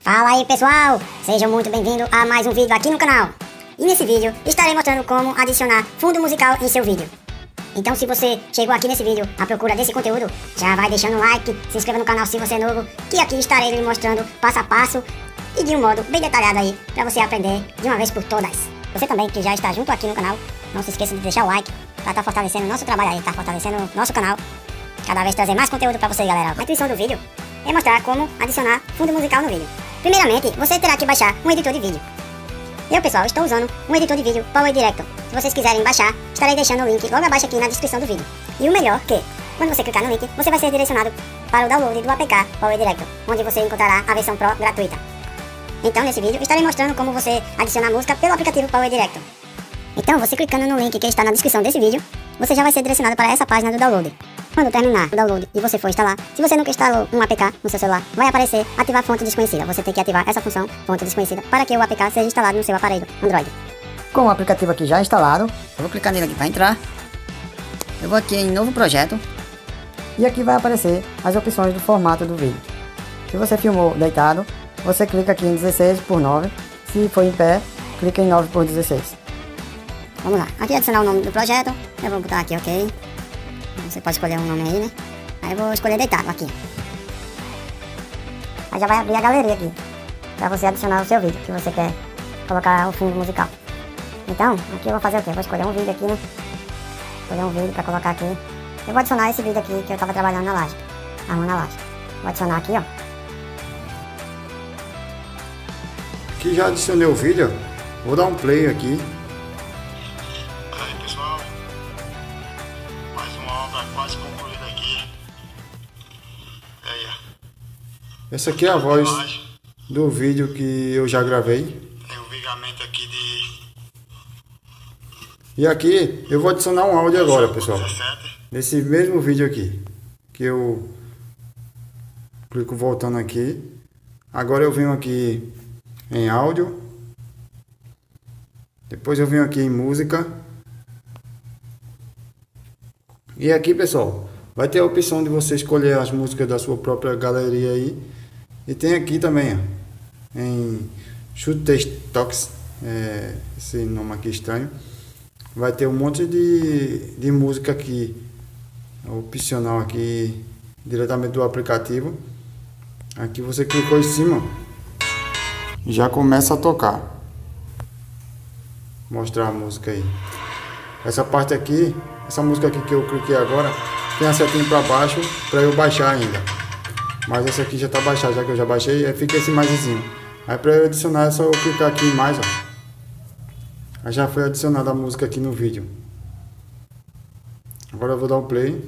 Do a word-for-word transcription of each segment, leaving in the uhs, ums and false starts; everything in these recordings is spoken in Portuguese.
Fala aí pessoal, sejam muito bem-vindos a mais um vídeo aqui no canal. E nesse vídeo estarei mostrando como adicionar fundo musical em seu vídeo. Então se você chegou aqui nesse vídeo à procura desse conteúdo, já vai deixando um like, se inscreva no canal se você é novo, que aqui estarei lhe mostrando passo a passo e de um modo bem detalhado aí, para você aprender de uma vez por todas. Você também que já está junto aqui no canal, não se esqueça de deixar o like, para estar fortalecendo o nosso trabalho aí, tá fortalecendo o nosso canal, cada vez trazer mais conteúdo para vocês, galera. A intuição do vídeo é mostrar como adicionar fundo musical no vídeo. Primeiramente, você terá que baixar um editor de vídeo. Eu, pessoal, estou usando um editor de vídeo Power Director. Se vocês quiserem baixar, estarei deixando o link logo abaixo aqui na descrição do vídeo. E o melhor que, quando você clicar no link, você vai ser direcionado para o download do A P K Power Director, onde você encontrará a versão Pro gratuita. Então, nesse vídeo, estarei mostrando como você adicionar música pelo aplicativo Power Director. Então, você clicando no link que está na descrição desse vídeo, você já vai ser direcionado para essa página do download. Quando terminar o download e você for instalar, se você nunca instalou um A P K no seu celular, vai aparecer ativar fonte desconhecida. Você tem que ativar essa função, fonte desconhecida, para que o A P K seja instalado no seu aparelho Android. Com o aplicativo aqui já instalado, eu vou clicar nele aqui para entrar. Eu vou aqui em novo projeto. E aqui vai aparecer as opções do formato do vídeo. Se você filmou deitado, você clica aqui em dezesseis por nove. Se for em pé, clica em nove por dezesseis. Vamos lá, aqui adicionar o nome do projeto. Eu vou botar aqui ok. Você pode escolher um nome aí, né? Aí eu vou escolher deitado aqui. Aí já vai abrir a galeria aqui, pra você adicionar o seu vídeo, que você quer colocar o fundo musical. Então, aqui eu vou fazer o quê? Eu vou escolher um vídeo aqui, né? Escolher um vídeo pra colocar aqui. Eu vou adicionar esse vídeo aqui que eu tava trabalhando na laje. Arrumando a laje. Vou adicionar aqui, ó. Aqui já adicionei o vídeo, vou dar um play aqui. Aí pessoal, mais uma obra quase concluída aqui. Aí, ó. Essa aqui é a voz do vídeo que eu já gravei. Tem o vigamento aqui de E aqui eu vou adicionar um áudio agora, pessoal. dezessete. Nesse mesmo vídeo aqui, que eu clico voltando aqui. Agora eu venho aqui em áudio. Depois eu venho aqui em música. E aqui, pessoal, vai ter a opção de você escolher as músicas da sua própria galeria aí. E tem aqui também, ó, em Shoot Test Talks, é, esse nome aqui estranho. Vai ter um monte de, de música aqui, opcional aqui, diretamente do aplicativo. Aqui você clicou em cima, já começa a tocar. Mostrar a música aí. Essa parte aqui, essa música aqui que eu cliquei agora, tem a setinha para baixo para eu baixar ainda. Mas essa aqui já está baixada, já que eu já baixei, aí fica esse maisinho. Aí para eu adicionar é só eu clicar aqui em mais, ó. Aí já foi adicionada a música aqui no vídeo. Agora eu vou dar um play.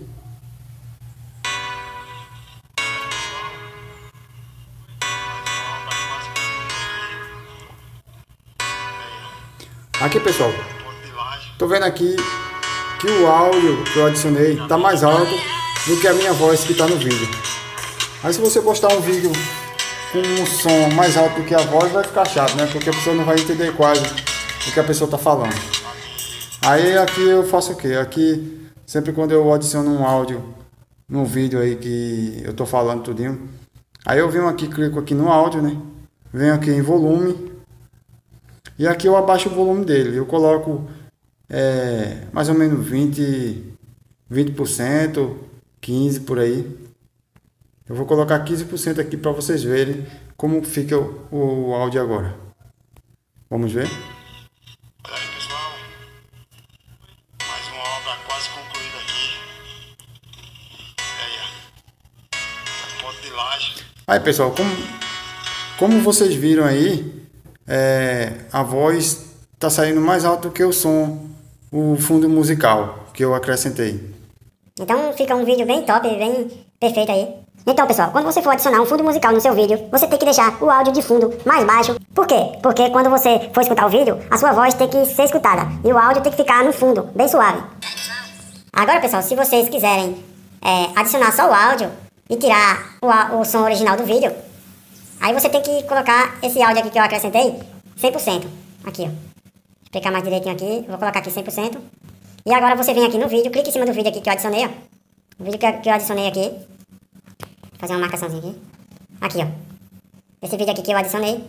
Aqui, pessoal, tô vendo aqui que o áudio que eu adicionei tá mais alto do que a minha voz que tá no vídeo. Aí se você postar um vídeo com um som mais alto do que a voz, vai ficar chato, né? Porque a pessoa não vai entender quase o que a pessoa tá falando. Aí aqui eu faço o quê? Aqui, sempre quando eu adiciono um áudio no vídeo aí que eu tô falando tudinho, aí eu venho aqui, clico aqui no áudio, né? Venho aqui em volume. E aqui eu abaixo o volume dele. Eu coloco é, mais ou menos vinte por cento, quinze por cento por aí. Eu vou colocar quinze por cento aqui para vocês verem como fica o, o áudio agora. Vamos ver? Olha aí pessoal, mais uma obra quase concluída aqui. Aí, ó. Ponto de laje. Aí, pessoal, como, como vocês viram aí, é, a voz tá saindo mais alto do que o som, o fundo musical que eu acrescentei. Então fica um vídeo bem top, bem perfeito aí. Então pessoal, quando você for adicionar um fundo musical no seu vídeo, você tem que deixar o áudio de fundo mais baixo. Por quê? Porque quando você for escutar o vídeo, a sua voz tem que ser escutada e o áudio tem que ficar no fundo, bem suave. Agora pessoal, se vocês quiserem é, adicionar só o áudio e tirar o, o som original do vídeo, aí você tem que colocar esse áudio aqui que eu acrescentei cem por cento. Aqui, ó. Vou explicar mais direitinho aqui. Vou colocar aqui cem por cento. E agora você vem aqui no vídeo, clica em cima do vídeo aqui que eu adicionei, ó. O vídeo que eu, que eu adicionei aqui. Vou fazer uma marcaçãozinha aqui. Aqui, ó. esse vídeo aqui que eu adicionei.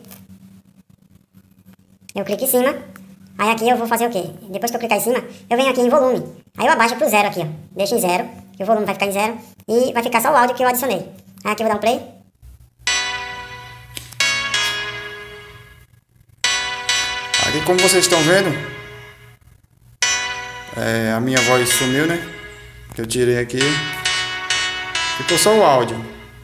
Eu clico em cima. Aí aqui eu vou fazer o quê? Depois que eu clicar em cima, eu venho aqui em volume. Aí eu abaixo pro zero aqui, ó. Deixo em zero, que o volume vai ficar em zero. E vai ficar só o áudio que eu adicionei. Aí aqui eu vou dar um play. Aqui, como vocês estão vendo, é, a minha voz sumiu, né? Que eu tirei aqui. Ficou só o áudio.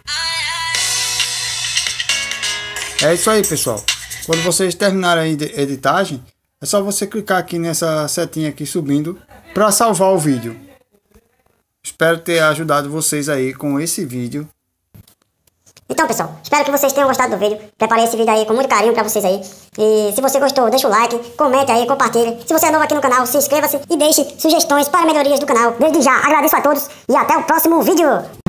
É isso aí, pessoal. Quando vocês terminarem a editagem, é só você clicar aqui nessa setinha aqui subindo para salvar o vídeo. Espero ter ajudado vocês aí com esse vídeo. Então, pessoal, espero que vocês tenham gostado do vídeo. Preparei esse vídeo aí com muito carinho pra vocês aí. E se você gostou, deixa o like, comente aí, compartilhe. Se você é novo aqui no canal, se inscreva-se e deixe sugestões para melhorias do canal. Desde já, agradeço a todos e até o próximo vídeo.